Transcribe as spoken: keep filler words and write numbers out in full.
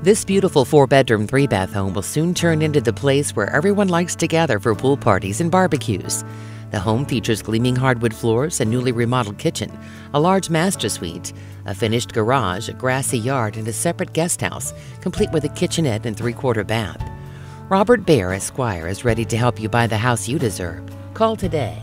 This beautiful four-bedroom, three-bath home will soon turn into the place where everyone likes to gather for pool parties and barbecues. The home features gleaming hardwood floors, a newly remodeled kitchen, a large master suite, a finished garage, a grassy yard, and a separate guest house, complete with a kitchenette and three-quarter bath. Robert Baer, Esquire, is ready to help you buy the house you deserve. Call today.